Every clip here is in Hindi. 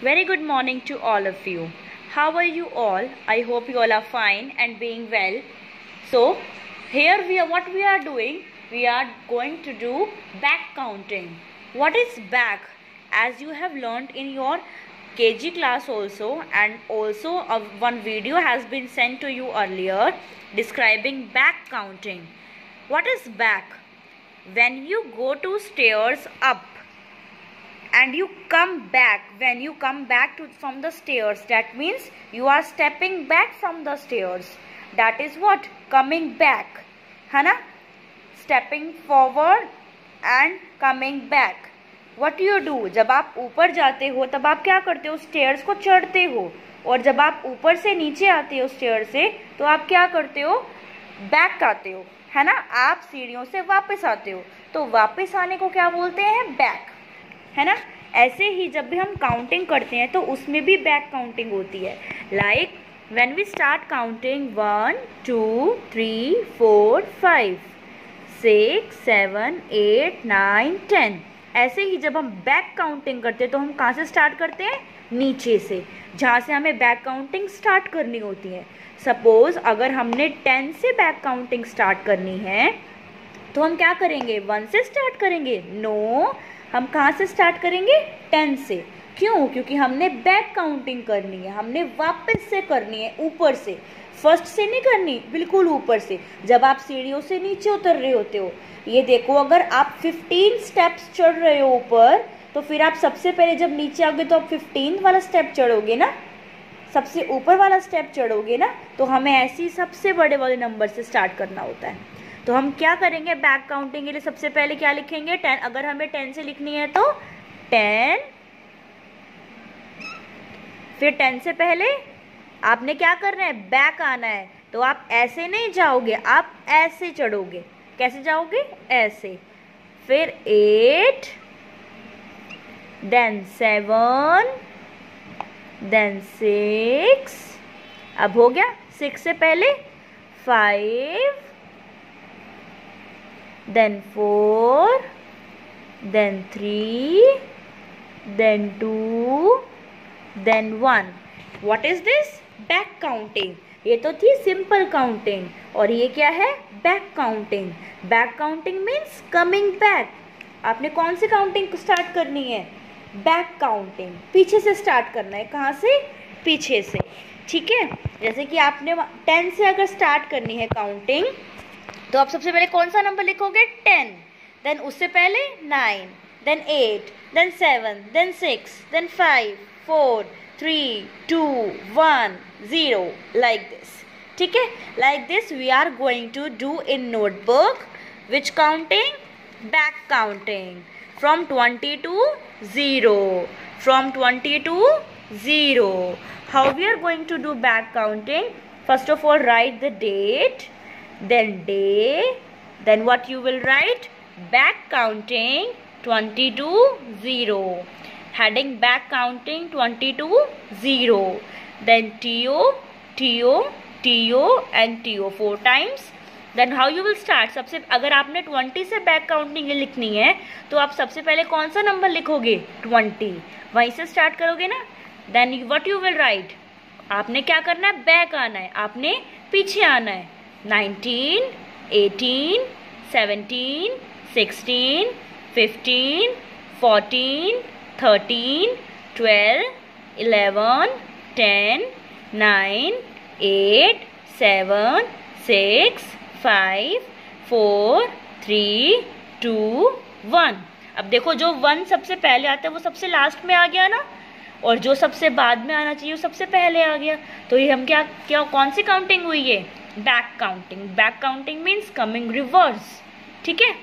Very good morning to all of you. How are you all? I hope you all are fine and being well. So, what we are doing, we are going to do back counting. What is back? As you have learnt in your KG class also, and also one video has been sent to you earlier describing back counting. What is back? When you go to stairs up and you come back, when you come back from the stairs, that means you are stepping back from the stairs. That is what? Coming back, है ना? Stepping forward and coming back. What you do? जब आप ऊपर जाते हो तब आप क्या करते हो? स्टेयर्स को चढ़ते हो, और जब आप ऊपर से नीचे आते हो स्टेयर से तो आप क्या करते हो? बैक आते हो, है ना? आप सीढ़ियों से वापस आते हो, तो वापस आने को क्या बोलते हैं? बैक, है ना? ऐसे ही जब भी हम काउंटिंग करते हैं तो उसमें भी बैक काउंटिंग होती है. Like when we start counting 1 2 3 4 5 6 7 8 9 10, ऐसे ही जब हम बैक काउंटिंग करते हैं तो हम कहाँ से स्टार्ट करते हैं? नीचे से, जहाँ से हमें बैक काउंटिंग स्टार्ट करनी होती है. सपोज अगर हमने 10 से बैक काउंटिंग स्टार्ट करनी है तो हम क्या करेंगे? 1 से स्टार्ट करेंगे? नो, हम कहाँ से स्टार्ट करेंगे? 10 से. क्यों? क्योंकि हमने बैक काउंटिंग करनी है, हमने वापस से करनी है, ऊपर से. फर्स्ट से नहीं करनी, बिल्कुल ऊपर से, जब आप सीढ़ियों से नीचे उतर रहे होते हो. ये देखो, अगर आप 15 स्टेप्स चढ़ रहे हो ऊपर, तो फिर आप सबसे पहले जब नीचे आओगे तो आप 15 वाला स्टेप चढ़ोगे ना, सबसे ऊपर वाला स्टेप चढ़ोगे ना. तो हमें ऐसी सबसे बड़े वाले नंबर से स्टार्ट करना होता है. तो हम क्या करेंगे? बैक काउंटिंग के लिए सबसे पहले क्या लिखेंगे? 10. अगर हमें 10 से लिखनी है तो 10. फिर 10 से पहले आपने क्या करना है? बैक आना है. तो आप ऐसे नहीं जाओगे, आप ऐसे चढ़ोगे. कैसे जाओगे? ऐसे. फिर 8, देन 7, देन 6. अब हो गया. 6 से पहले 5, then 4, then 3, then 2, then 1. What is this? Back counting. ये तो थी सिंपल काउंटिंग, और ये क्या है? Back counting. Back counting means coming back. आपने कौन सी काउंटिंग स्टार्ट करनी है? Back counting. पीछे से स्टार्ट करना है. कहाँ से? पीछे से. ठीक है. जैसे कि आपने 10 से अगर स्टार्ट करनी है काउंटिंग, तो आप सबसे पहले कौन सा नंबर लिखोगे? 10. देन उससे पहले 9, then 8, then 7, then 6, then 5 4 3 2 1 0, like this. ठीक है. Like this we are going to do in notebook. Which counting? Back counting. From 20 to 0. From 20 to 0. How we are going to do back counting? First of all write the date, then day, then what you will write? Back counting 20 to 0. Heading back counting 20 to 0. Then TO, TO, TO and TO 4 times. Then how you will start? सबसे अगर आपने 20 से बैक काउंटिंग लिखनी है तो आप सबसे पहले कौन सा नंबर लिखोगे? 20. वहीं से स्टार्ट करोगे ना. Then what you will write? आपने क्या करना है? बैक आना है, आपने पीछे आना है. 19, 18, 17, 16, 15, 14, 13, 12, 11, 10, 9, 8, 7, 6, 5, 4, 3, 2, 1. अब देखो, जो 1 सबसे पहले आता है वो सबसे लास्ट में आ गया ना, और जो सबसे बाद में आना चाहिए वो सबसे पहले आ गया. तो ये हम क्या कौन सी काउंटिंग हुई है? Back counting. Back counting means coming reverse. ठीक है.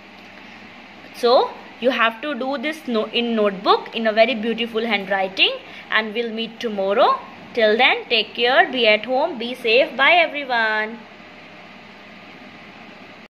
सो you have to do this in notebook in a very beautiful handwriting, and we'll meet tomorrow. Till then, take care, be at home, be safe. Bye everyone.